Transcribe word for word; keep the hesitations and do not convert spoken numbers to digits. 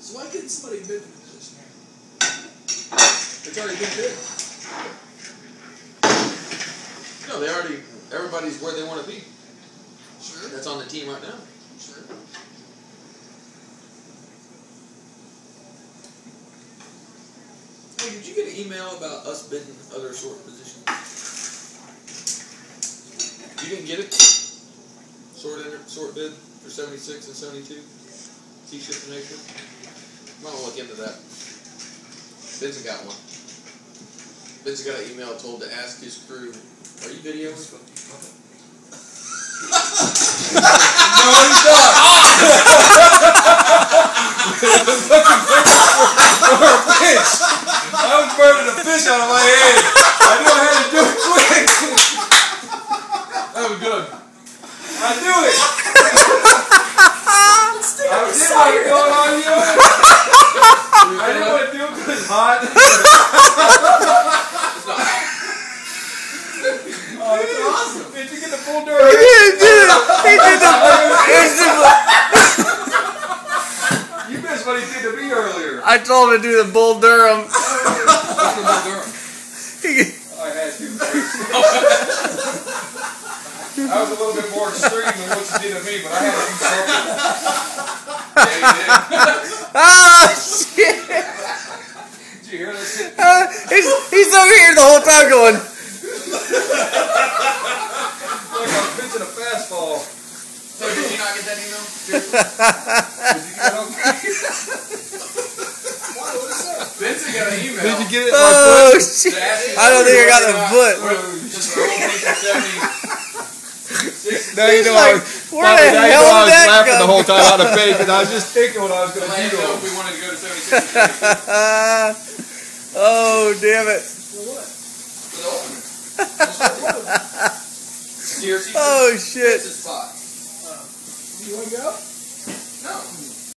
So why couldn't somebody bid for the position here? It's already been bid. No, they already, everybody's where they want to be. Sure. That's on the team right now. Sure. Hey, did you get an email about us bidding other sort positions? You didn't get it? Sort enter, sort bid for seventy-six and seventy-two? T-shirt nation? Might want to look into that. Vincent got one. Vincent got an email told to ask his crew, are you videoing? No, he's not. Or a fish. I was burning a fish out of my head. I knew I had to do it quick. That was good. I knew it. I didn't want it going on you. I didn't want to do it because it's hot. Oh, that's awesome. Did you get the full dirt? He did, he did it. He did the... You missed what he did to me earlier. I told him to do the Bull Durham. What's the Bull Durham? I had to. That was a little bit more extreme than what you did to me, but I had to do something. Yeah, you did. Oh, shit. Did you hear that shit? Uh, he's, he's over here the whole time going... Like I'm pitching a fastball. So did you not get that email? Did you get it okay? Vincent got an email. Did you get it? Oh, shit. I don't think I got the foot. Just for seventy. Now you know like, I was, where the now you hell know I was did that laughing come? the whole time out of fake, and I was just thinking what I was going to Let do. him know if we wanted to go to seventy-six. Oh, damn it. For what? For the opener. Oh, shit. It's a spot. Uh, you want to go?